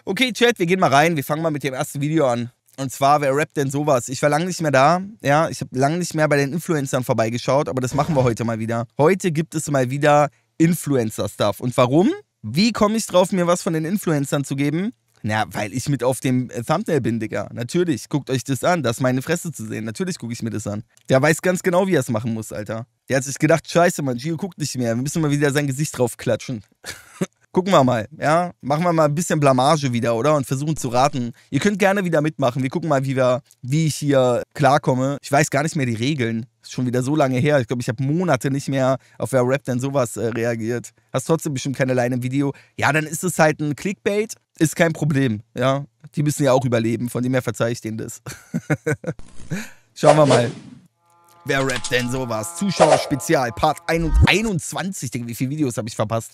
Okay, Chat, wir gehen mal rein. Wir fangen mal mit dem ersten Video an. Und zwar, wer rappt denn sowas? Ich war lange nicht mehr da. Ja, ich habe lange nicht mehr bei den Influencern vorbeigeschaut, aber das machen wir heute mal wieder. Heute gibt es mal wieder Influencer-Stuff. Und warum? Wie komme ich drauf, mir was von den Influencern zu geben? Na, weil ich mit auf dem Thumbnail bin, Digga. Natürlich, guckt euch das an. Das ist meine Fresse zu sehen. Natürlich gucke ich mir das an. Der weiß ganz genau, wie er es machen muss, Alter. Der hat sich gedacht, scheiße, Mann, Gio guckt nicht mehr. Wir müssen mal wieder sein Gesicht drauf klatschen. Gucken wir mal, ja. Machen wir mal ein bisschen Blamage wieder, oder? Und versuchen zu raten. Ihr könnt gerne wieder mitmachen. Wir gucken mal, wie ich hier klarkomme. Ich weiß gar nicht mehr die Regeln. Ist schon wieder so lange her. Ich glaube, ich habe Monate nicht mehr auf wer rappt denn sowas reagiert. Hast trotzdem bestimmt keine Line im Video. Ja, dann ist es halt ein Clickbait. Ist kein Problem, ja. Die müssen ja auch überleben. Von dem her verzeihe ich denen das. Schauen wir mal. Wer rappt denn sowas? Zuschauerspezial, Part 21. Digga, wie viele Videos habe ich verpasst?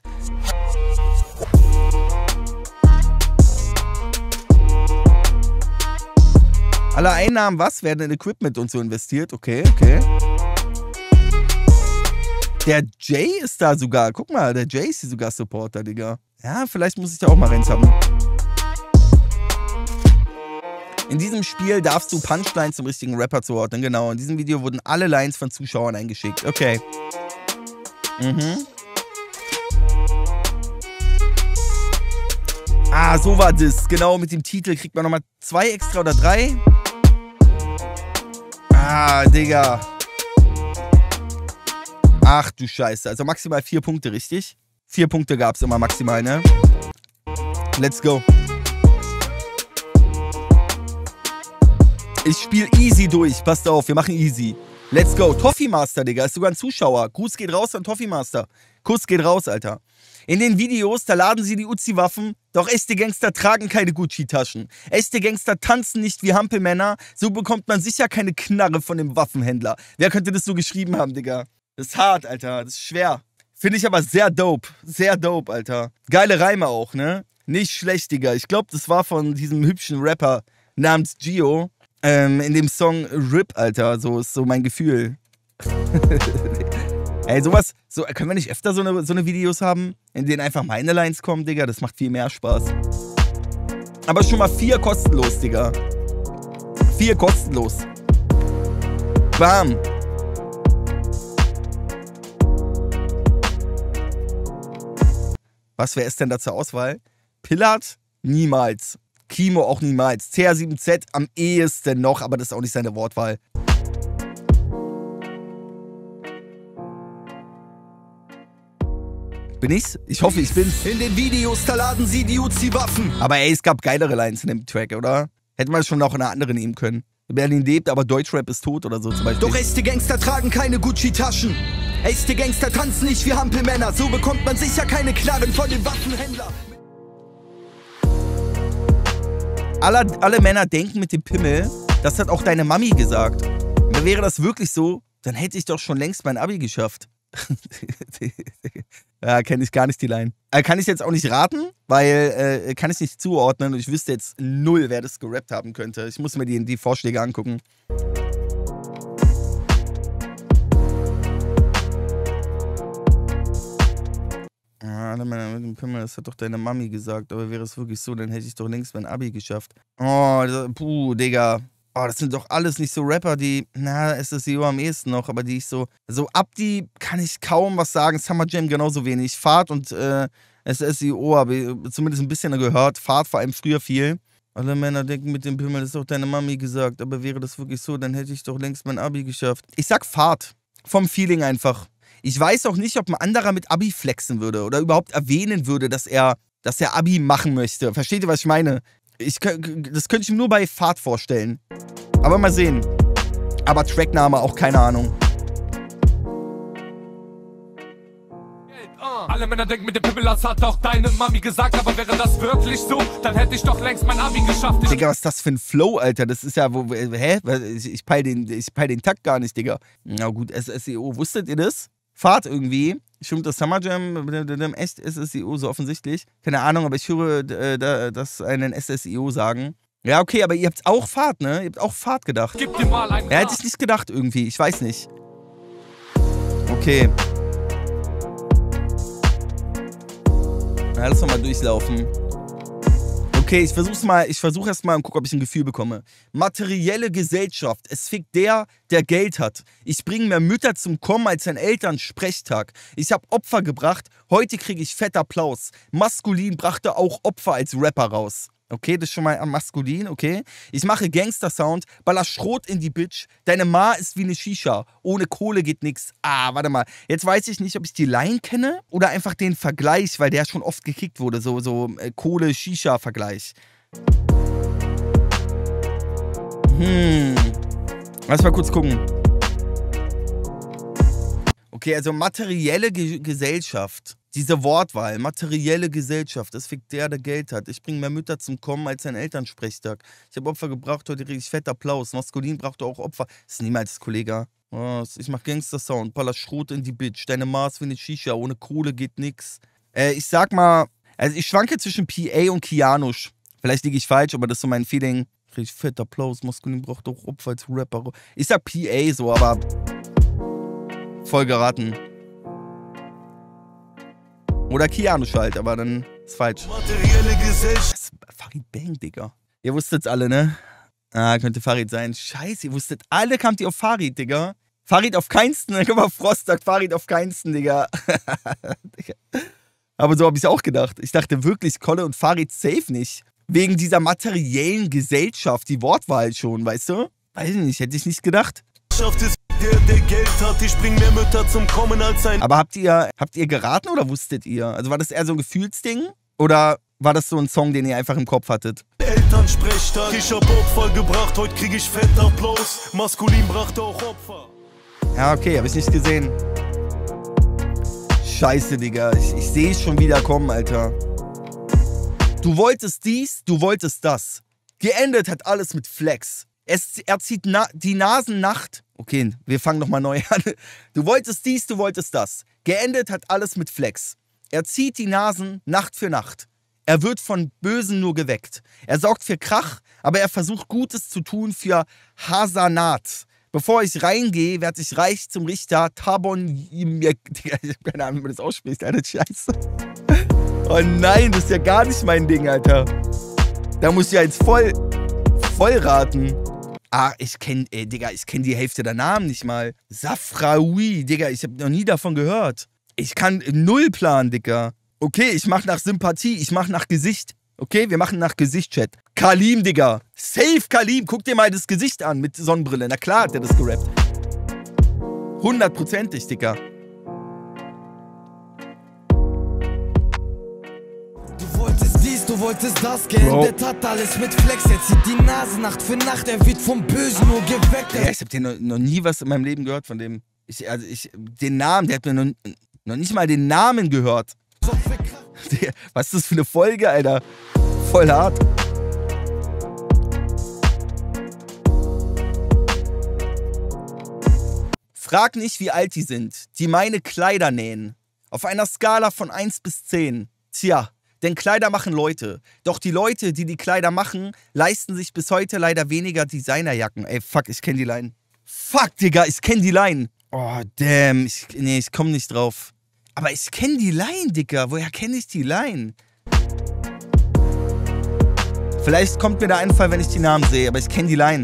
Alle Einnahmen, was? Werden in Equipment und so investiert? Okay, okay. Der Jay ist da sogar. Guck mal, der Jay ist hier sogar Supporter, Digga. Ja, vielleicht muss ich da auch mal reinzappen. In diesem Spiel darfst du Punchlines zum richtigen Rapper zuordnen. Genau, in diesem Video wurden alle Lines von Zuschauern eingeschickt. Okay. Ah, so war das. Genau, mit dem Titel kriegt man nochmal 2 extra oder 3. Ah, Digga. Ach du Scheiße. Also maximal 4 Punkte, richtig? 4 Punkte gab es immer maximal, ne? Let's go. Ich spiele easy durch. Passt auf, wir machen easy. Let's go. Toffee Master, Digga. Ist sogar ein Zuschauer. Gruß geht raus an Toffee Master. Kuss geht raus, Alter. In den Videos, da laden sie die Uzi-Waffen, doch echte Gangster tragen keine Gucci-Taschen. Echte Gangster tanzen nicht wie Hampelmänner, so bekommt man sicher keine Knarre von dem Waffenhändler. Wer könnte das so geschrieben haben, Digga? Das ist hart, Alter, das ist schwer. Finde ich aber sehr dope, Alter. Geile Reime auch, ne? Nicht schlecht, Digga. Ich glaube, das war von diesem hübschen Rapper namens Gio, in dem Song RIP, Alter, so ist so mein Gefühl. Ey, sowas, so, können wir nicht öfter so eine Videos haben, in denen einfach meine Lines kommen, Digga? Das macht viel mehr Spaß. Aber schon mal 4 kostenlos, Digga. 4 kostenlos. Bam. Was, wer ist denn da zur Auswahl? Pillard? Niemals. Kimo auch niemals. CR7Z am ehesten noch, aber das ist auch nicht seine Wortwahl. Bin ich's? Ich hoffe, ich bin's. In den Videos, da laden sie die Uzi-Waffen. Aber ey, es gab geilere Lines in dem Track, oder? Hätte man schon noch in einer anderen nehmen können. Berlin lebt, aber Deutschrap ist tot oder so zum Beispiel. Doch echte Gangster tragen keine Gucci-Taschen. Echte Gangster tanzen nicht wie Hampelmänner. So bekommt man sicher keine Knarren von dem Waffenhändler. Alle Männer denken mit dem Pimmel, das hat auch deine Mami gesagt. Und wäre das wirklich so, dann hätte ich doch schon längst mein Abi geschafft. Ja, kenne ich gar nicht die Line. Kann ich jetzt auch nicht raten, weil kann ich nicht zuordnen und ich wüsste jetzt null, wer das gerappt haben könnte. Ich muss mir die Vorschläge angucken. Alle Männer mit dem Pimmel, das hat doch deine Mami gesagt, aber wäre es wirklich so, dann hätte ich doch längst mein Abi geschafft. Oh, puh, Digga. Oh, das sind doch alles nicht so Rapper, die, na, SSIO am ehesten noch, aber die ich so Abdi kann ich kaum was sagen, Summer Jam genauso wenig. Fahrt und SSIO habe ich zumindest ein bisschen gehört, Fahrt vor allem früher viel. Alle Männer denken mit dem Pimmel, das ist doch deine Mami gesagt, aber wäre das wirklich so, dann hätte ich doch längst mein Abi geschafft. Ich sag Fahrt, vom Feeling einfach. Ich weiß auch nicht, ob ein anderer mit Abi flexen würde oder überhaupt erwähnen würde, dass er Abi machen möchte. Versteht ihr, was ich meine? Das könnte ich mir nur bei Fahrt vorstellen. Aber mal sehen. Aber Trackname auch keine Ahnung. Alle Männer denken mit dem Pimmel, das hat doch deine Mami gesagt, aber wäre das wirklich so, dann hätte ich doch längst mein Abi geschafft. Digga, was ist das für ein Flow, Alter? Das ist ja, hä? Ich peil den Takt gar nicht, Digga. Na gut, SSIO, wusstet ihr das? Fahrt irgendwie. Stimmt das Summer Jam, echt SSIO so offensichtlich? Keine Ahnung, aber ich höre das einen SSIO sagen. Ja, okay, aber ihr habt auch Fahrt, ne? Ihr habt auch Fahrt gedacht. Gib dir mal einen hätte ich nicht gedacht irgendwie, ich weiß nicht. Okay. Na, lass doch mal durchlaufen. Okay, ich versuche erst mal und gucke, ob ich ein Gefühl bekomme. Materielle Gesellschaft. Es fickt der Geld hat. Ich bringe mehr Mütter zum Kommen als ein Elternsprechtag. Ich habe Opfer gebracht, heute kriege ich fett Applaus. Maskulin brachte auch Opfer als Rapper raus. Okay, das ist schon mal maskulin, okay. Ich mache Gangster-Sound, baller Schrot in die Bitch. Deine Ma ist wie eine Shisha. Ohne Kohle geht nix. Ah, warte mal. Jetzt weiß ich nicht, ob ich die Line kenne oder einfach den Vergleich, weil der schon oft gekickt wurde. So Kohle-Shisha-Vergleich. Lass mal kurz gucken. Okay, also materielle Gesellschaft. Diese Wortwahl, materielle Gesellschaft, das fickt der Geld hat. Ich bringe mehr Mütter zum Kommen als ein Elternsprechtag. Ich habe Opfer gebracht, heute kriege ich fett Applaus. Maskulin brauchte auch Opfer. Das ist niemals Kollege. Oh, ich mach Gangster-Sound, baller Schrot in die Bitch. Deine Maß wie eine Shisha, ohne Kohle geht nix. Ich sag mal, also ich schwanke zwischen PA und Kianusch. Vielleicht liege ich falsch, aber das ist so mein Feeling. Krieg ich fett Applaus, Maskulin braucht auch Opfer als Rapper. Ich sag PA so, aber voll geraten. Oder Kianusch halt, aber dann ist falsch. Materielle Gesellschaft. Das ist Farid Bang, Digga. Ihr wusstet's alle, ne? Ah, könnte Farid sein. Scheiße, ihr wusstet alle, kamt ihr auf Farid, Digga. Farid auf keinsten. Guck mal, Frost sagt Farid auf keinsten, Digga. Aber so habe ich auch gedacht. Ich dachte wirklich, Kolle und Farid safe nicht. Wegen dieser materiellen Gesellschaft, die Wortwahl schon, weißt du? Weiß ich nicht, hätte ich nicht gedacht. Ist der Geld hat, ich bring mehr Mütter zum Kommen als ein... Aber habt ihr geraten oder wusstet ihr? Also war das eher so ein Gefühlsding? Oder war das so ein Song, den ihr einfach im Kopf hattet? Elternsprechtag, ich hab Opfer gebracht, heute krieg ich fett Applaus. Maskulin brachte auch Opfer. Ja, okay, hab ich nicht gesehen. Scheiße, Digga. Ich sehe es schon wieder kommen, Alter. Du wolltest dies, du wolltest das. Geendet hat alles mit Flex. Er zieht die Nasennacht. Okay, wir fangen nochmal neu an. Du wolltest dies, du wolltest das. Geendet hat alles mit Flex. Er zieht die Nasen Nacht für Nacht. Er wird von Bösen nur geweckt. Er sorgt für Krach, aber er versucht Gutes zu tun für Hasanat. Bevor ich reingehe, werde ich reich zum Richter Tabon... Ich hab keine Ahnung, wie man das ausspricht, Alter. Scheiße. Oh nein, das ist ja gar nicht mein Ding, Alter. Da muss ich ja jetzt voll raten. Ah, ich kenn die Hälfte der Namen nicht mal. Safraoui, Digga, ich hab noch nie davon gehört. Ich kann null planen, Digga. Okay, ich mach nach Sympathie, ich mach nach Gesicht. Okay, wir machen nach Gesicht, Chat. Kalim, Digga. Safe Kalim, guck dir mal das Gesicht an mit Sonnenbrille. Na klar hat der das gerappt. 100%, Digga. Du wolltest das, geendet hat alles mit Flex. Er zieht die Nase Nacht für Nacht, er wird vom Bösen nur geweckt. Ja, ich hab den noch nie was in meinem Leben gehört von dem. Den Namen, der hat mir noch nicht mal den Namen gehört. Was ist das für eine Folge, Alter? Voll hart. Frag nicht, wie alt die sind, die meine Kleider nähen. Auf einer Skala von 1 bis 10. Tja. Denn Kleider machen Leute. Doch die Leute, die Kleider machen, leisten sich bis heute leider weniger Designerjacken. Ey, fuck, ich kenn die Line. Fuck, Digga, ich kenn die Line. Oh, damn. Ich komm nicht drauf. Aber ich kenn die Line, Digga. Woher kenn ich die Line? Vielleicht kommt mir der Einfall, wenn ich die Namen sehe, aber ich kenn die Line.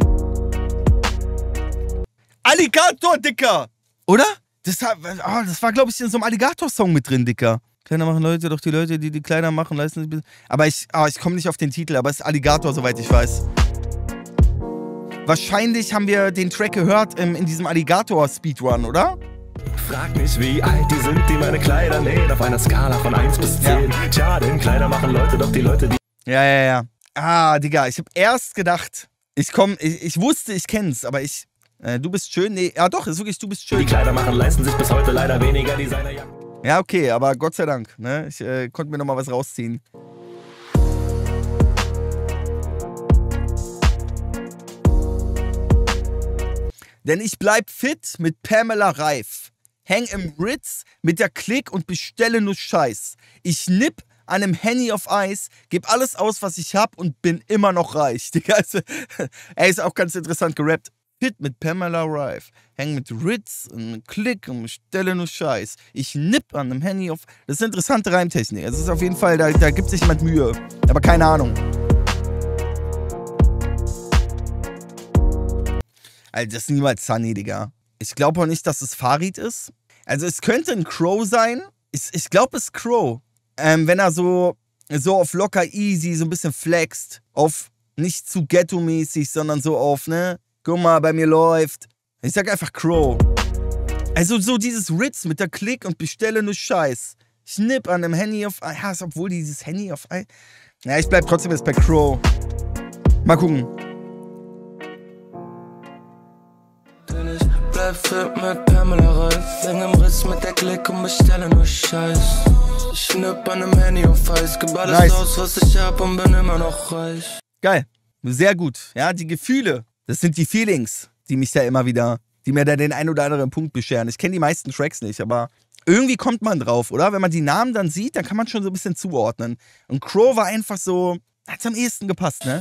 Alligator, Digga! Oder? Das war, glaube ich, in so einem Alligator-Song mit drin, Digga. Kleider machen Leute, doch die Leute, die Kleider machen, leisten sich... Aber ich komme nicht auf den Titel, aber es ist Alligator, soweit ich weiß. Wahrscheinlich haben wir den Track gehört in diesem Alligator-Speedrun, oder? Frag nicht, wie alt die sind, die meine Kleider nähen, auf einer Skala von 1 bis 10. Ja. Tja, denn Kleider machen Leute, doch die Leute, die... Ja. Ah, Digga, ich habe erst gedacht, ich wusste, ich kenn's, aber du bist schön, nee, ja doch, ist wirklich, du bist schön. Die Kleider machen, leisten sich bis heute leider weniger Designerjacken. Ja, okay, aber Gott sei Dank, ne? Ich konnte mir noch mal was rausziehen. Denn ich bleib fit mit Pamela Reif. Häng im Ritz mit der Clique und bestelle nur Scheiß. Ich nipp an einem Henny auf Eis, geb alles aus, was ich hab und bin immer noch reich. Digga, also, ist auch ganz interessant gerappt. Fit mit Pamela Reif. Häng mit Ritz und Klick und stelle nur Scheiß. Ich nipp an einem Handy auf... Das ist eine interessante Reimtechnik. Es ist auf jeden Fall, da gibt sich jemand Mühe. Aber keine Ahnung. Also das ist niemals Sunny, Digga. Ich glaube auch nicht, dass es Farid ist. Also es könnte ein Crow sein. Ich glaube, es ist Crow. Wenn er so auf locker easy, so ein bisschen flext. Auf nicht zu ghetto-mäßig, sondern so auf, ne? Guck mal, bei mir läuft. Ich sag einfach Crow. Also so dieses Ritz mit der Klick und bestelle nur Scheiß. Schnipp an einem Handy auf... Ja, obwohl dieses Handy auf... Ja, ich bleib trotzdem jetzt bei Crow. Mal gucken. Bleib fit mit Pamela Reif. Häng im Riss mit der Klick und bestelle nur Scheiß. Ich schnipp an einem Handy auf Eis. Gib alles aus, was ich hab und bin immer noch reich. Geil. Sehr gut. Ja, die Gefühle. Das sind die Feelings, die mich da immer wieder... Die mir da den ein oder anderen Punkt bescheren. Ich kenne die meisten Tracks nicht, aber... Irgendwie kommt man drauf, oder? Wenn man die Namen dann sieht, dann kann man schon so ein bisschen zuordnen. Und Crow war einfach so, hat's am ehesten gepasst, ne?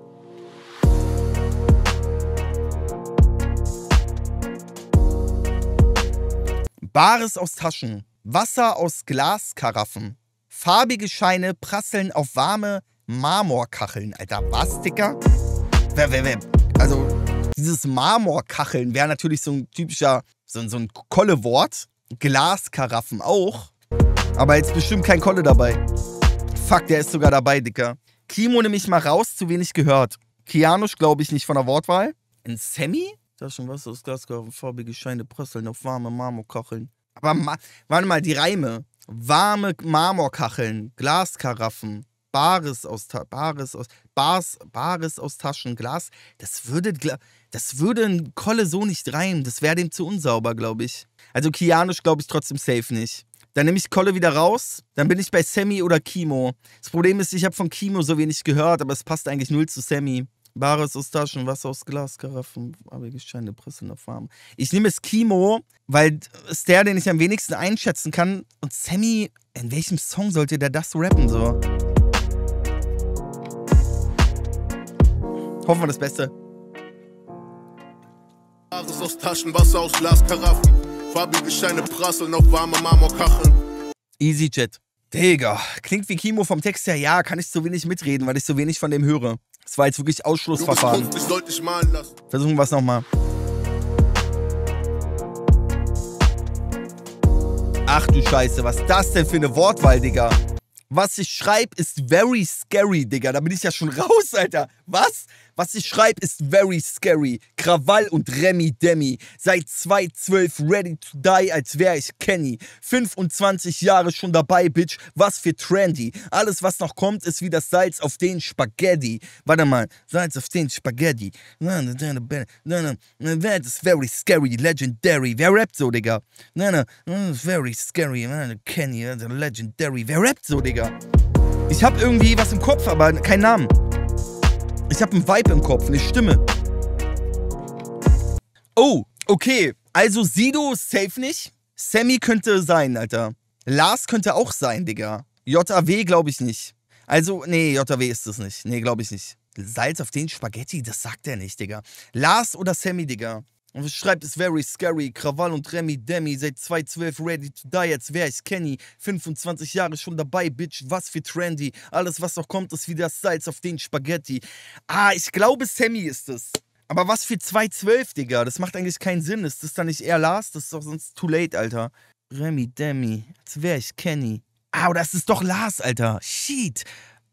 Bares aus Taschen, Wasser aus Glaskaraffen, farbige Scheine prasseln auf warme Marmorkacheln. Alter, was, Dicker? Also, dieses Marmorkacheln wäre natürlich so ein typischer, so ein Kolle-Wort. Glaskaraffen auch. Aber jetzt bestimmt kein Kolle dabei. Fuck, der ist sogar dabei, Dicker. Kimo nehme ich mal raus, zu wenig gehört. Kianusch glaube ich nicht von der Wortwahl. Ein Semi? Da ist schon was aus Glaskaraffen, farbige Scheine prasseln auf warme Marmorkacheln. Aber warte mal, die Reime. Warme Marmorkacheln, Glaskaraffen, Bares aus Taschen, Glas. Das würde ein Kolle so nicht reimen. Das wäre dem zu unsauber, glaube ich. Also Kianusch glaube ich trotzdem safe nicht. Dann nehme ich Kolle wieder raus. Dann bin ich bei Semi oder Kimo. Das Problem ist, ich habe von Kimo so wenig gehört, aber es passt eigentlich null zu Semi. Bares aus Taschen, Wasser aus Glaskaraffen, farbige Scheine, Prasseln auf warm. Ich nehme es Kimo, weil es der, den ich am wenigsten einschätzen kann. Und Semi, in welchem Song sollte der das rappen so? Hoffen wir das Beste. Bares aus Taschen, Wasser aus Glaskaraffen, farbige Scheine prasseln auf warme Marmorkacheln. EasyJet. Digga, klingt wie Kimo vom Text her. Ja, kann ich so wenig mitreden, weil ich so wenig von dem höre. Das war jetzt wirklich Ausschlussverfahren. Ich sollte dich malen lassen. Versuchen wir es nochmal. Ach du Scheiße, was ist das denn für eine Wortwahl, Digga? Was ich schreibe, ist very scary, Digga. Da bin ich ja schon raus, Alter. Was? Was ich schreibe, ist very scary. Krawall und Remi Demi. Seit 2012 ready to die, als wäre ich Kenny. 25 Jahre schon dabei, Bitch. Was für trendy. Alles, was noch kommt, ist wie das Salz auf den Spaghetti. Warte mal. Salz auf den Spaghetti. That is very scary, legendary. Wer rappt so, Digga? Very scary, Kenny, legendary. Wer rappt so, Digga? Ich hab irgendwie was im Kopf, aber keinen Namen. Ich hab einen Vibe im Kopf, eine Stimme. Oh, okay. Also Sido safe nicht. Sammy könnte sein, Alter. Lars könnte auch sein, Digga. JAW glaube ich nicht. Also, nee, JAW ist es nicht. Nee, glaube ich nicht. Salz auf den Spaghetti, das sagt er nicht, Digga. Lars oder Sammy, Digga. Und was schreibt, ist very scary. Krawall und Remi Demi. Seit 2012 ready to die, als wär ich Kenny. 25 Jahre schon dabei, Bitch. Was für trendy. Alles, was noch kommt, ist wie das Salz auf den Spaghetti. Ah, ich glaube, Sammy ist es. Aber was für 2012, Digga? Das macht eigentlich keinen Sinn. Ist das dann nicht eher Lars? Das ist doch sonst too late, Alter. Remi Demi. Als wär ich Kenny. Ah, oder das ist doch Lars, Alter. Shit.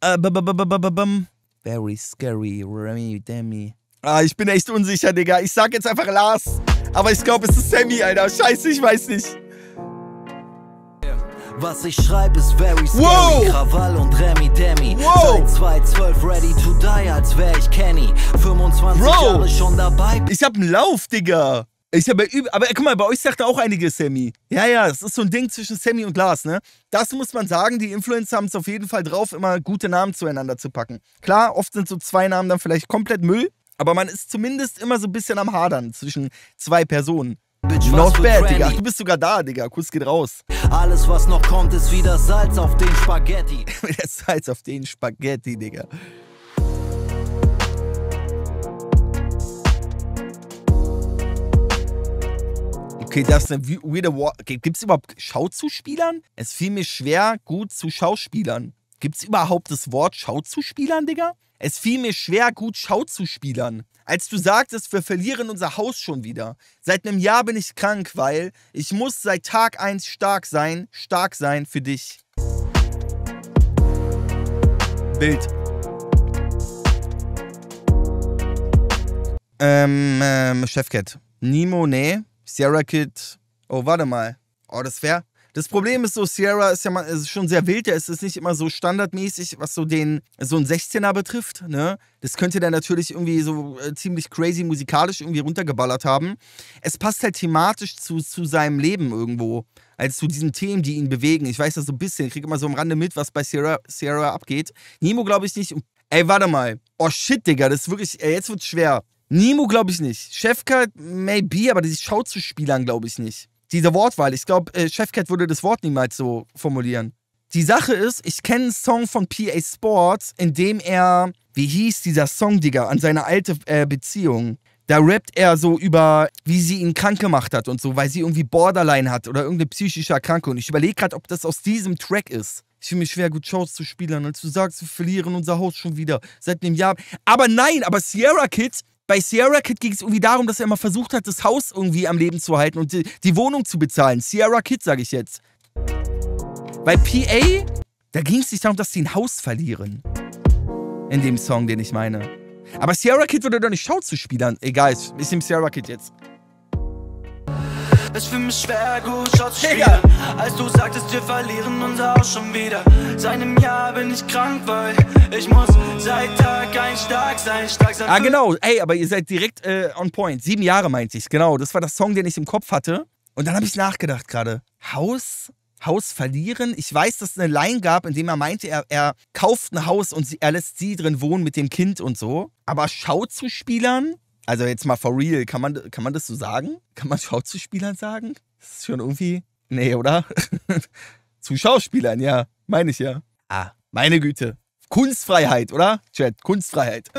Very scary. Remi Demi. Ah, ich bin echt unsicher, Digga. Ich sag jetzt einfach Lars. Aber ich glaube, es ist Sammy, Alter. Scheiße, ich weiß nicht. Was ich schreibe ist very scary. Wow. Krawall und Remi Demi. Wow. Seit 2012 ready to die, als wär ich Kenny. 25 Jahre schon dabei. Ich hab einen Lauf, Digga. Aber guck mal, bei euch sagt auch einige Sammy. Ja, es ist so ein Ding zwischen Sammy und Lars, ne? Das muss man sagen, die Influencer haben es auf jeden Fall drauf, immer gute Namen zueinander zu packen. Klar, oft sind so zwei Namen dann vielleicht komplett Müll. Aber man ist zumindest immer so ein bisschen am Hadern zwischen zwei Personen. Bitch, Not bad, Digga. Du bist sogar da, Digga. Kuss geht raus. Alles, was noch kommt, ist wie das Salz auf den Spaghetti. Das Salz auf den Spaghetti, Digga. Okay, das ist eine weirde Wort. Okay, gibt's überhaupt Schauzuspielern? Es fiel mir schwer, gut zu Schauspielern. Gibt's überhaupt das Wort Schauzuspielern, Digga? Es fiel mir schwer, gut Schauzuspielern. Als du sagtest, wir verlieren unser Haus schon wieder. Seit einem Jahr bin ich krank, weil ich muss seit Tag 1 stark sein für dich. Bild. Chefcat. Nemo, nee. Sierra Kid. Oh, warte mal. Oh, das wäre... Das Problem ist so, Sierra ist ja mal, ist schon sehr wild, es ist nicht immer so standardmäßig, was so ein 16er betrifft, ne? Das könnte der natürlich irgendwie so ziemlich crazy musikalisch irgendwie runtergeballert haben. Es passt halt thematisch zu seinem Leben irgendwo, also zu diesen Themen, die ihn bewegen. Ich weiß das so ein bisschen, ich kriege immer so am Rande mit, was bei Sierra abgeht. Nemo glaube ich nicht. Ey, warte mal. Oh shit, Digga, das ist wirklich, jetzt wird's schwer. Nemo glaube ich nicht. Chefcat, maybe, aber die Schauzuspielern glaube ich nicht. Diese Wortwahl, ich glaube, Chefcat würde das Wort niemals so formulieren. Die Sache ist, ich kenne einen Song von PA Sports, in dem er, wie hieß dieser Song, Digga, an seine alte Beziehung. Da rappt er so über, wie sie ihn krank gemacht hat und so, weil sie irgendwie Borderline hat oder irgendeine psychische Erkrankung. Ich überlege gerade, ob das aus diesem Track ist. Ich finde mich schwer, gut Shows zu spielen, als du sagst, wir verlieren unser Haus schon wieder seit einem Jahr. Aber nein, aber Sierra Kid... Bei Sierra Kid ging es irgendwie darum, dass er immer versucht hat, das Haus irgendwie am Leben zu halten und die Wohnung zu bezahlen. Sierra Kid, sage ich jetzt. Bei PA, da ging es nicht darum, dass sie ein Haus verlieren. In dem Song, den ich meine. Aber Sierra Kid würde doch nicht Schauspielern. Egal, ich nehme Sierra Kid jetzt. Es für mich schwer, gut Schau zu spielen. Als du sagtest, wir verlieren unser Haus schon wieder. Seit einem Jahr bin ich krank, weil ich muss seit Tag 1 stark sein. Ah, genau. Ey, aber ihr seid direkt on point. 7 Jahre meinte ich. Genau, das war das Song, den ich im Kopf hatte. Und dann habe ich nachgedacht gerade. Haus verlieren? Ich weiß, dass es eine Line gab, in dem er meinte, er kauft ein Haus und er lässt sie drin wohnen mit dem Kind und so. Aber Schauzuspielern? Also jetzt mal for real, kann man das so sagen? Kann man Schauspielern sagen? Das ist schon irgendwie... Nee, oder? Zu Schauspielern, ja. Meine ich ja. Ah, meine Güte. Kunstfreiheit, oder? Chat, Kunstfreiheit.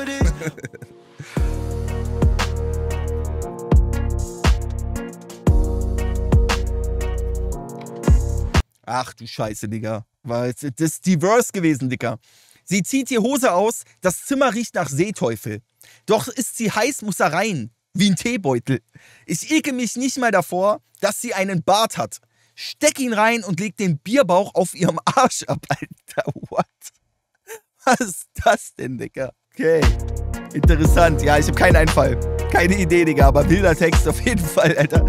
Ach du Scheiße, Digga. Das ist die Verse gewesen, Digga. Sie zieht die Hose aus, das Zimmer riecht nach Seeteufel. Doch ist sie heiß, muss er rein. Wie ein Teebeutel. Ich ekel mich nicht mal davor, dass sie einen Bart hat. Steck ihn rein und leg den Bierbauch auf ihrem Arsch ab, Alter. What? Was ist das denn, Digga? Okay. Interessant. Ja, ich habe keinen Einfall. Keine Idee, Digga, aber wilder Text auf jeden Fall, Alter.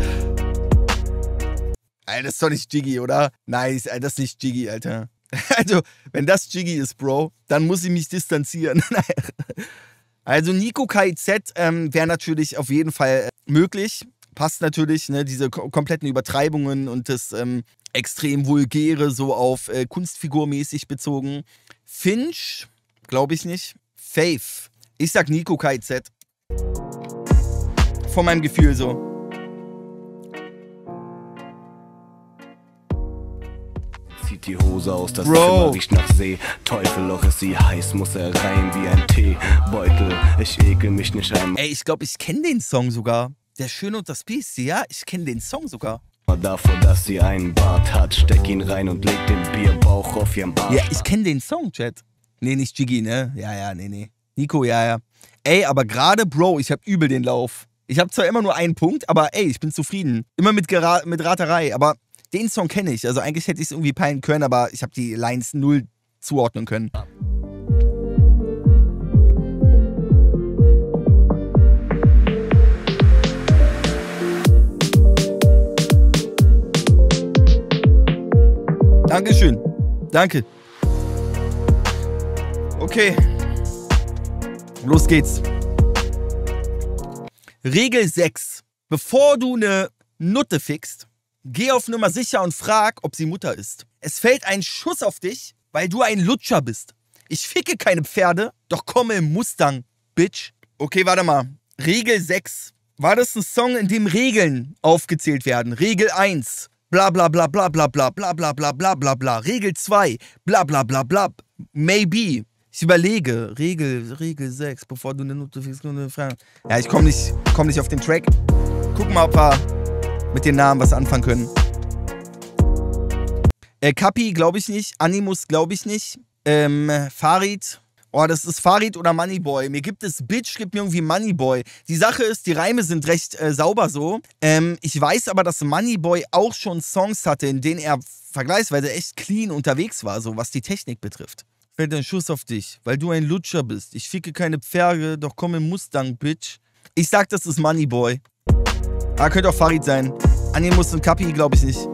Alter, das ist doch nicht Jiggy, oder? Nice, Alter, das ist nicht Jiggy, Alter. Also, wenn das Jiggy ist, Bro, dann muss ich mich distanzieren. Also Nico KIZ wäre natürlich auf jeden Fall möglich. Passt natürlich, ne, diese kompletten Übertreibungen und das extrem Vulgäre so auf Kunstfigurmäßig bezogen. Finch, glaube ich nicht. Faith. Ich sag Nico KIZ. Von meinem Gefühl so. Zieht die Hose aus, das Zimmer riecht nach See. Teufelloch ist sie heiß, muss er rein wie ein Teebeutel. Ich ekel mich nicht einmal. Ey, ich glaube, ich kenne den Song sogar. Der Schöne und das Biest, ja? Ich kenne den Song sogar. Davor, dass sie einen Bart hat, steck ihn rein und leg den Bierbauch auf ihren Arsch. Ja, ich kenne den Song, Chat. Nee, nicht Jiggy, ne? Ja, nee. Nico, ja. Ey, aber gerade, Bro, ich hab übel den Lauf. Ich hab zwar immer nur einen Punkt, aber ey, ich bin zufrieden. Immer mit Raterei, aber den Song kenne ich. Also eigentlich hätte ich es irgendwie peilen können, aber ich habe die Lines 0 zuordnen können. Dankeschön. Danke. Okay. Los geht's. Regel 6. Bevor du eine Nutte fickst, geh auf Nummer sicher und frag, ob sie Mutter ist. Es fällt ein Schuss auf dich, weil du ein Lutscher bist. Ich ficke keine Pferde, doch komme im Mustang, Bitch. Okay, warte mal. Regel 6. War das ein Song, in dem Regeln aufgezählt werden? Regel 1. Bla bla bla bla bla bla bla bla bla bla bla bla. Regel 2. Bla bla bla bla. Maybe. Ich überlege. Regel 6. Bevor du eine Nutte fickst, nur eine Frage. Ja, ich komm nicht auf den Track. Gucken mal, ob wir mit den Namen was anfangen können. Kapi glaube ich nicht. Animus glaube ich nicht. Farid Oh, das ist Farid oder Moneyboy. Mir gibt es Bitch, gibt mir irgendwie Moneyboy. Die Sache ist, die Reime sind recht sauber so. Ich weiß aber, dass Moneyboy auch schon Songs hatte, in denen er vergleichsweise echt clean unterwegs war, so was die Technik betrifft. Fällt ein Schuss auf dich, weil du ein Lutscher bist. Ich ficke keine Pferde, doch komm im Mustang, Bitch. Ich sag, das ist Moneyboy. Ah, könnte auch Farid sein. Animus und Kapi, glaube ich nicht.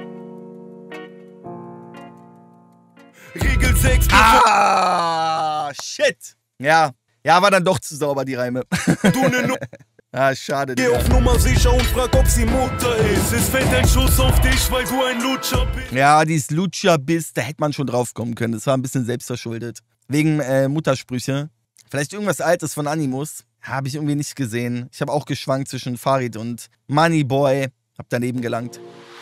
Regel 6. Ah, shit. Ja, war dann doch zu sauber, die Reime. Du ne Ah, schade. Geh auf Nummer sicher und frag, ob sie Mutter ist. Es fällt ein Schuss auf dich, weil du ein Lutscher bist. Ja, dieses Lutscher bist, da hätte man schon drauf kommen können. Das war ein bisschen selbstverschuldet. Wegen Muttersprüche. Vielleicht irgendwas Altes von Animus. Habe ich irgendwie nicht gesehen. Ich habe auch geschwankt zwischen Farid und Moneyboy. Hab daneben gelangt.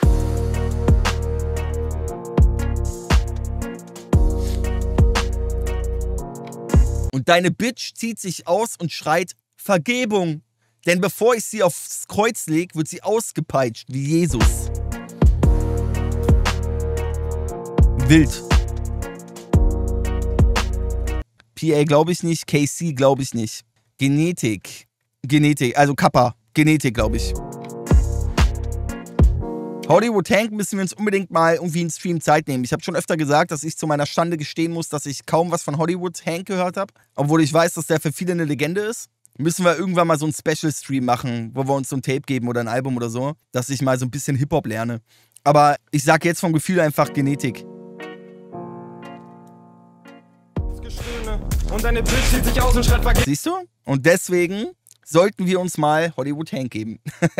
Und deine Bitch zieht sich aus und schreit Vergebung. Denn bevor ich sie aufs Kreuz leg, wird sie ausgepeitscht wie Jesus. Wild. PA glaube ich nicht, KC glaube ich nicht. Genetik, also Kappa. Genetik glaube ich. Hollywood Hank müssen wir uns unbedingt mal irgendwie einen Stream Zeit nehmen. Ich habe schon öfter gesagt, dass ich zu meiner Schande gestehen muss, dass ich kaum was von Hollywood Hank gehört habe. Obwohl ich weiß, dass der für viele eine Legende ist. Müssen wir irgendwann mal so einen Special-Stream machen, wo wir uns so ein Tape geben oder ein Album oder so, dass ich mal so ein bisschen Hip-Hop lerne. Aber ich sag jetzt vom Gefühl einfach Genetik. Und deine Bitch zieht sich aus und schreit Vergebung. Siehst du? Und deswegen sollten wir uns mal Hollywood Hank geben.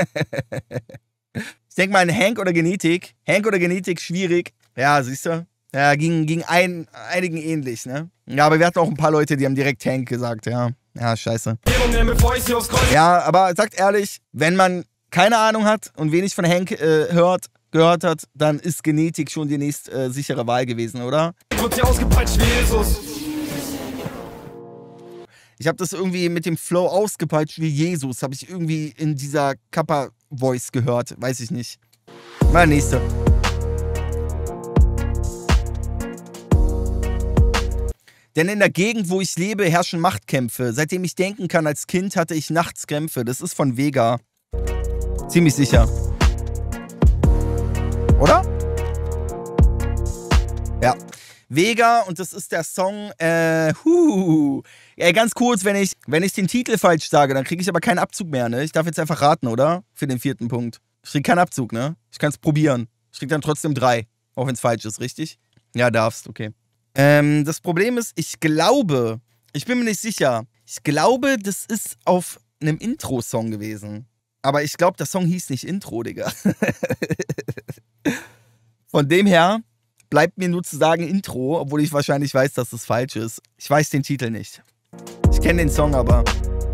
Ich denke mal, Hank oder Genetik, schwierig. Ja, siehst du? Ja, ging einigen ähnlich, ne? Ja, aber wir hatten auch ein paar Leute, die haben direkt Hank gesagt, ja. Ja, scheiße. Ja, aber sagt ehrlich, wenn man keine Ahnung hat und wenig von Hank gehört hat, dann ist Genetik schon die nächst sichere Wahl gewesen, oder? Wird sie ausgepeitscht wie Jesus. Ich habe das irgendwie mit dem Flow ausgepeitscht wie Jesus. Habe ich irgendwie in dieser Kappa-Voice gehört. Weiß ich nicht. Mal nächste. Denn in der Gegend, wo ich lebe, herrschen Machtkämpfe. Seitdem ich denken kann, als Kind hatte ich nachts Krämpfe. Das ist von Vega. Ziemlich sicher. Oder? Ja. Vega, und das ist der Song, ganz kurz, wenn ich den Titel falsch sage, dann kriege ich aber keinen Abzug mehr, ne? Ich darf jetzt einfach raten, oder? Für den 4. Punkt. Ich kriege keinen Abzug, ne? Ich kann es probieren. Ich kriege dann trotzdem 3. Auch wenn es falsch ist, richtig? Ja, darfst, okay. Das Problem ist, ich bin mir nicht sicher. Ich glaube, das ist auf einem Intro-Song gewesen. Aber ich glaube, der Song hieß nicht Intro, Digga. Von dem her bleibt mir nur zu sagen Intro, obwohl ich wahrscheinlich weiß, dass das falsch ist. Ich weiß den Titel nicht. Ich kenne den Song aber.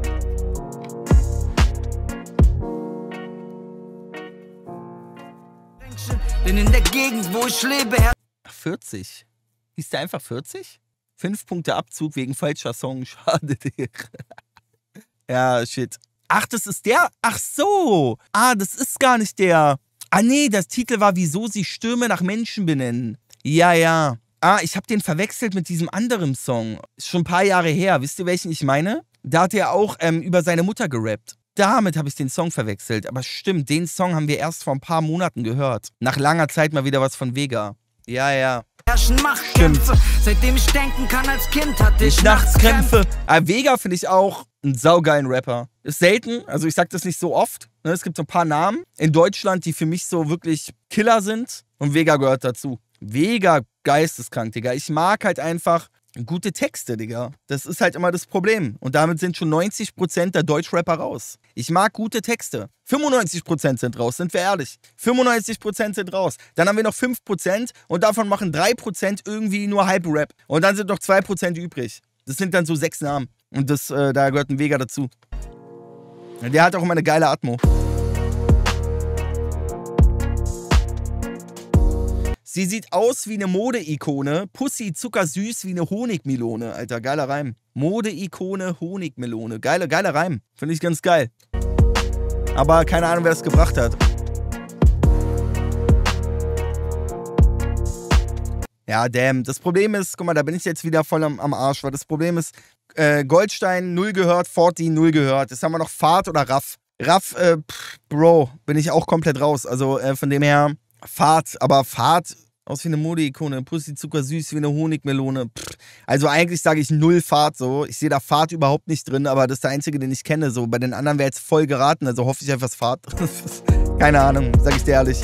Denn in der Gegend, wo ich lebe, 40. Hieß der einfach 40? 5 Punkte Abzug wegen falscher Song. Schade, Digga. Ja, shit. Ach, das ist der? Ach so. Ah, das ist gar nicht der. Ah nee, das Titel war Wieso sie Stürme nach Menschen benennen. Ja. Ah, ich habe den verwechselt mit diesem anderen Song. Ist schon ein paar Jahre her. Wisst ihr, welchen ich meine? Da hat er auch über seine Mutter gerappt. Damit habe ich den Song verwechselt. Aber stimmt, den Song haben wir erst vor ein paar Monaten gehört. Nach langer Zeit mal wieder was von Vega. Ja. herrschen Machtkämpfe. Seitdem ich denken kann, als Kind hatte ich Nachtskrämpfe. Vega finde ich auch einen saugeilen Rapper. Ist selten, also ich sag das nicht so oft. Ne? Es gibt so ein paar Namen in Deutschland, die für mich so wirklich Killer sind. Und Vega gehört dazu. Vega geisteskrank, Digga. Ich mag halt einfach gute Texte, Digga. Das ist halt immer das Problem. Und damit sind schon 90% der Deutschrapper raus. Ich mag gute Texte. 95% sind raus, sind wir ehrlich. 95% sind raus. Dann haben wir noch 5% und davon machen 3% irgendwie nur Hype-Rap. Und dann sind noch 2% übrig. Das sind dann so 6 Namen. Und da gehört ein Vega dazu. Der hat auch immer eine geile Atmo. Sie sieht aus wie eine Mode-Ikone. Pussy zuckersüß wie eine Honigmelone. Alter, geiler Reim. Mode-Ikone, Honigmelone. Geiler Reim. Finde ich ganz geil. Aber keine Ahnung, wer das gebracht hat. Ja, damn. Das Problem ist, guck mal, da bin ich jetzt wieder voll am Arsch, weil das Problem ist, Goldstein 0 gehört, Forti 0 gehört. Jetzt haben wir noch Fahrt oder Raff. Raff, Bro, bin ich auch komplett raus. Also von dem her, Fahrt, aber Fahrt aus wie eine Mode-Ikone. Pussy zuckersüß wie eine Honigmelone. Also eigentlich sage ich 0 Fahrt so. Ich sehe da Fahrt überhaupt nicht drin, aber das ist der einzige, den ich kenne. So, bei den anderen wäre jetzt voll geraten, also hoffe ich einfach Fahrt. Keine Ahnung, sag ich dir ehrlich.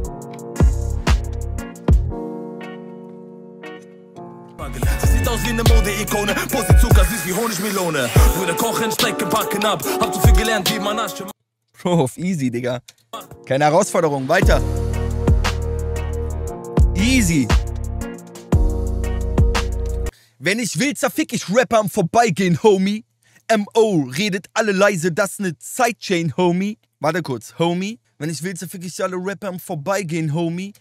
Sieht aus wie eine Mode-Ikone, Pussy zuckersüß wie Honigmelone. Brüder kochen, strecken, packen ab. Hab so viel gelernt wie man Asche. Bro, auf easy, Digga. Keine Herausforderung, weiter. Easy. Wenn ich will, zerfick ich Rapper am Vorbeigehen, Homie. M.O. redet alle leise, das ist ne Sidechain, Homie. Warte kurz, Homie. Wenn ich will, zerfick ich alle Rapper am Vorbeigehen, Homie.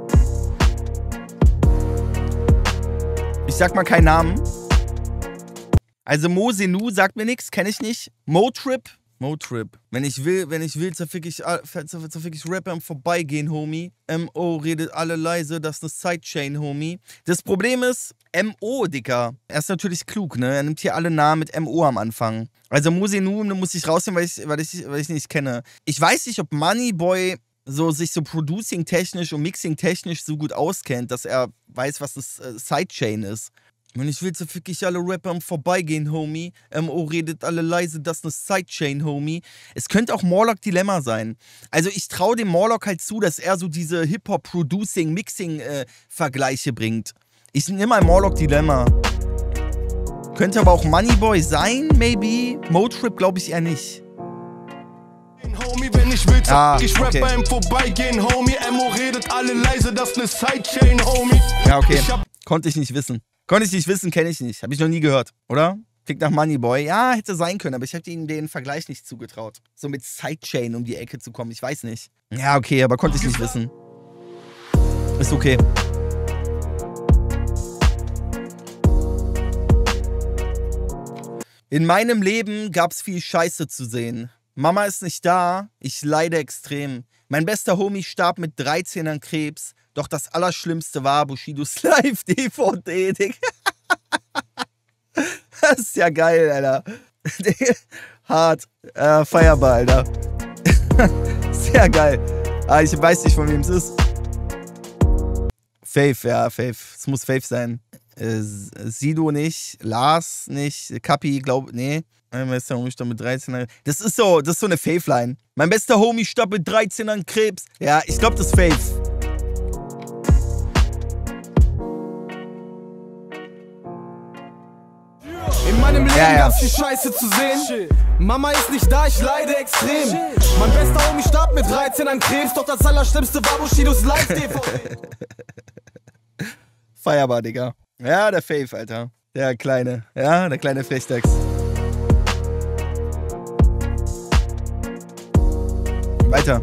Ich sag mal keinen Namen. Also Mosenu sagt mir nichts, kenne ich nicht. Motrip. Wenn ich will, zerfick ich Rapper am Vorbeigehen, Homie. M.O. redet alle leise, das ist eine Sidechain, Homie. Das Problem ist, M.O., Dicker, er ist natürlich klug, ne? Er nimmt hier alle Namen mit M.O. am Anfang. Also Mosenu muss ich rausnehmen, weil ich nicht kenne. Ich weiß nicht, ob Moneyboy sich so Producing-technisch und Mixing-technisch so gut auskennt, dass er weiß, was das Sidechain ist. Wenn ich will, zerfick ich alle Rapper am Vorbeigehen, Homie. M.O. redet alle leise, das ist eine Sidechain, Homie. Es könnte auch Morlock Dilemma sein. Also ich traue dem Morlock halt zu, dass er so diese Hip-Hop-Producing-Mixing-Vergleiche bringt. Ich nehme mal Morlock Dilemma. Könnte aber auch Moneyboy sein, maybe. Motrip glaube ich eher nicht. Homie, wenn ich will, ich okay. Rapper im Vorbeigehen, Homie. M.O. redet alle leise, das ist ne Sidechain, Homie. Ja, okay. Konnte ich nicht wissen. Kenne ich nicht. Habe ich noch nie gehört, oder? Klingt nach Moneyboy. Ja, hätte sein können, aber ich hätte ihm den Vergleich nicht zugetraut. So mit Sidechain um die Ecke zu kommen, ich weiß nicht. Ja, okay, aber konnte ich nicht wissen. Ist okay. In meinem Leben gab's viel Scheiße zu sehen. Mama ist nicht da, ich leide extrem. Mein bester Homie starb mit 13 an Krebs. Doch das Allerschlimmste war Bushidos Live-DVD, Digga. Das ist ja geil, Alter. Hart. Feierball, Alter. Sehr geil. Aber ich weiß nicht, von wem es ist. Faith, ja, Faith. Es muss Faith sein. Sido nicht, Lars nicht, Kapi, nee. Mein bester Homie starb mit 13 an. Das ist so eine Faith-Line. Mein bester Homie starb mit 13 an Krebs. Ja, ich glaube, das ist Faith. In meinem Leben gab's viel Scheiße zu sehen. Mama ist nicht da, ich leide extrem. Mein bester Homie starb mit 13 an Krebs. Doch das Allerschlimmste war Bushidos Live-DVD. Feierbar, Digga. Ja, der Faith, Alter. Der kleine Frechtex. Weiter.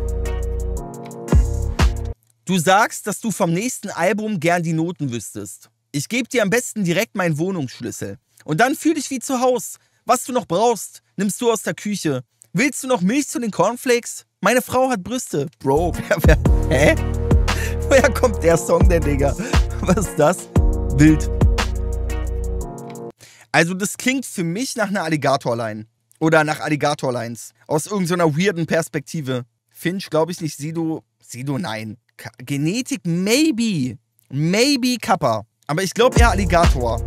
Du sagst, dass du vom nächsten Album gern die Noten wüsstest. Ich gebe dir am besten direkt meinen Wohnungsschlüssel. Und dann fühl dich wie zu Haus. Was du noch brauchst, nimmst du aus der Küche. Willst du noch Milch zu den Cornflakes? Meine Frau hat Brüste. Bro, hä? Woher kommt der Song denn, Digga? Was ist das? Wild. Also das klingt für mich nach einer Alligator-Line. Oder nach Alligator-Lines. Aus irgendeiner weirden Perspektive. Finch, glaube ich nicht. Sido, nein. Genetik, maybe. Maybe Kappa. Aber ich glaube eher Alligator.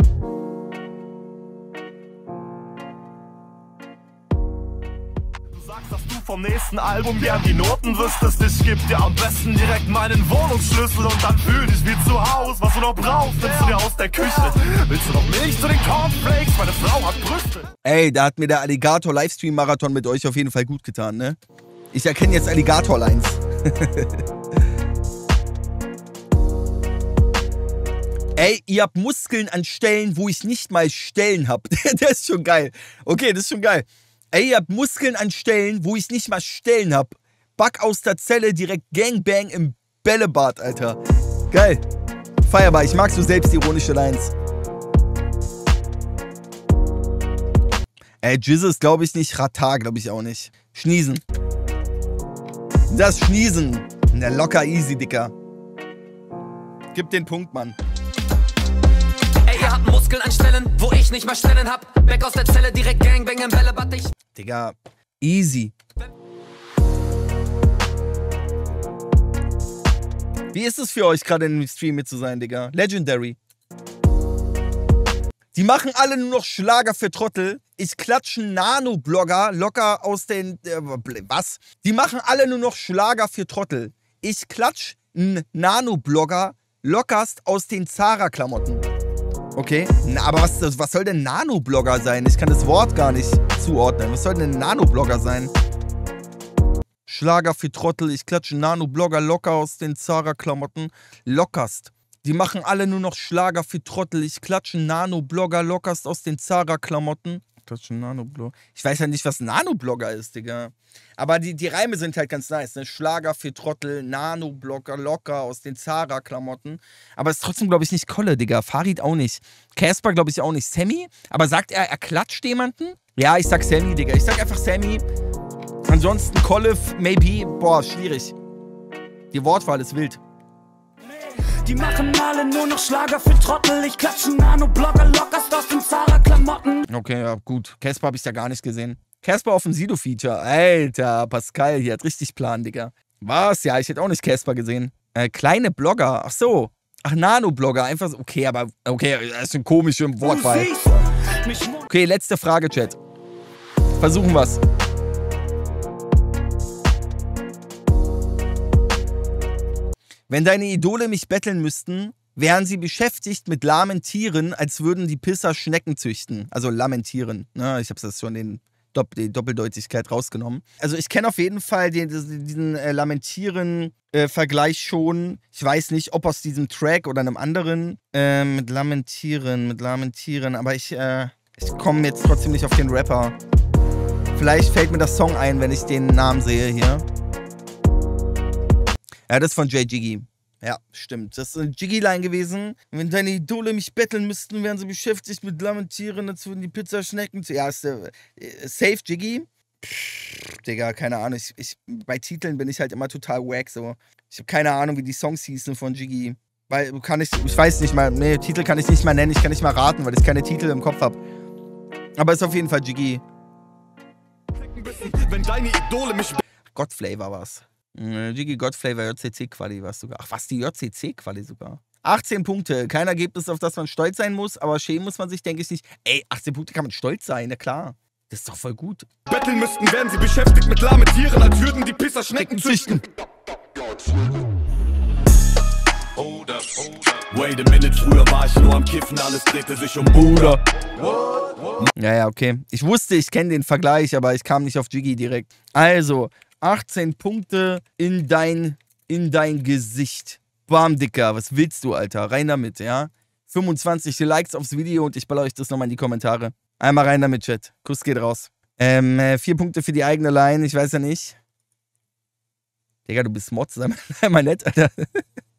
Vom nächsten Album gern die Noten wüsstest. Ich geb dir am besten direkt meinen Wohnungsschlüssel. Und dann fühl dich wie zu Haus. Was du noch brauchst, nimmst du dir aus der Küche. Willst du noch Milch zu den Cornflakes? Meine Frau hat Brüste. Ey, da hat mir der Alligator-Livestream-Marathon mit euch auf jeden Fall gut getan, ne? Ich erkenne jetzt Alligator-Lines. Ey, ihr habt Muskeln an Stellen, wo ich nicht mal Stellen hab. Der ist schon geil. Okay, das ist schon geil. Ey, ihr habt Muskeln an Stellen, wo ich nicht mal Stellen hab. Back aus der Zelle, direkt Gangbang im Bällebad, Alter. Geil. Feierbar, ich mag so selbstironische Lines. Ey, Jizzes glaube ich nicht, Ratar glaube ich auch nicht. Schniesen. Das Schniesen. Na, locker easy, Dicker. Gib den Punkt, Mann. Ey, ihr habt Muskeln an Stellen, wo ich nicht mal Stellen hab. Weg aus der Zelle, direkt Gangbang im Bällebad, ich... Digga, easy. Wie ist es für euch, gerade in dem Stream mit zu sein, Digga? Legendary. Die machen alle nur noch Schlager für Trottel. Ich klatsche Nano-Blogger locker aus den... was? Die machen alle nur noch Schlager für Trottel. Ich klatsch einen Nano-Blogger lockerst aus den Zara-Klamotten. Okay, aber was soll denn Nano-Blogger sein? Ich kann das Wort gar nicht zuordnen. Was soll denn ein Nano-Blogger sein? Schlager für Trottel, ich klatsche Nano-Blogger locker aus den Zara-Klamotten. Lockerst. Die machen alle nur noch Schlager für Trottel. Ich klatsche Nano-Blogger lockerst aus den Zara-Klamotten. Klatsche Nano-Blogger. Ich weiß ja nicht, was Nano-Blogger ist, Digga. Aber die Reime sind halt ganz nice, ne? Schlager für Trottel, Nano-Blogger locker aus den Zara-Klamotten. Aber ist trotzdem, glaube ich, nicht Kolle, Digga. Farid auch nicht. Casper, glaube ich, auch nicht. Sammy? Aber sagt er klatscht jemanden? Ja, ich sag Sammy, Digga. Ich sag einfach Sammy. Ansonsten Kolle, maybe. Boah, schwierig. Die Wortwahl ist wild. Die machen alle nur noch Schlager für Trottel. Ich klatsche Nano-Blogger lockerst aus den Zara-Klamotten. Okay, ja, gut. Casper habe ich ja gar nicht gesehen. Casper auf dem Sido-Feature. Alter, Pascal hier hat richtig Plan, Digga. Was? Ja, ich hätte auch nicht Casper gesehen. Kleine Blogger. Ach so. Ach, Nano-Blogger. Einfach so. Okay, aber okay, das ist eine komische Wortwahl. Okay, letzte Frage, Chat. Versuchen wir's. Wenn deine Idole mich betteln müssten, wären sie beschäftigt mit lahmen Tieren, als würden die Pisser Schnecken züchten. Also lamentieren. Ne? Ich habe das schon die Doppeldeutigkeit rausgenommen. Also ich kenne auf jeden Fall diesen Lamentieren-Vergleich schon. Ich weiß nicht, ob aus diesem Track oder einem anderen. Mit Lamentieren. Aber ich komme jetzt trotzdem nicht auf den Rapper. Vielleicht fällt mir das Song ein, wenn ich den Namen sehe hier. Ja, das ist von Jay Jiggy. Ja, stimmt. Das ist eine Jiggy-Line gewesen. Wenn deine Idole mich betteln müssten, wären sie beschäftigt mit Lamentieren, als würden die Pizza Schnecken. Ja, ist safe Jiggy. Digga, keine Ahnung. Bei Titeln bin ich halt immer total wack. So. Ich habe keine Ahnung, wie die Songs hießen von Jiggy. Weil ich weiß nicht mal, nee, Titel kann ich nicht mal nennen. Ich kann nicht mal raten, weil ich keine Titel im Kopf habe. Aber ist auf jeden Fall Jiggy. Wenn deine Idole mich... Godflavor war's. Jiggy Godflavor JCC-Quali war es sogar. Ach was, die JCC-Quali sogar. 18 Punkte. Kein Ergebnis, auf das man stolz sein muss, aber schämen muss man sich, denke ich, nicht. Ey, 18 Punkte kann man stolz sein, na klar. Das ist doch voll gut. Betteln müssten, wären sie beschäftigt mit lahmen Tieren, als würden die Pisser Schnecken züchten. Wait a minute, früher war ich nur am Kiffen, alles drehte sich um Bruder. Ja, okay. Ich wusste, ich kenne den Vergleich, aber ich kam nicht auf Jiggy direkt. Also, 18 Punkte in dein Gesicht. Bam, Dicker, was willst du, Alter? Rein damit, ja? 25 Likes aufs Video und ich baller euch das nochmal in die Kommentare. Einmal rein damit, Chat. Kuss geht raus. 4 Punkte für die eigene Line, ich weiß ja nicht. Digga, du bist Mods, sei mal nett, Alter.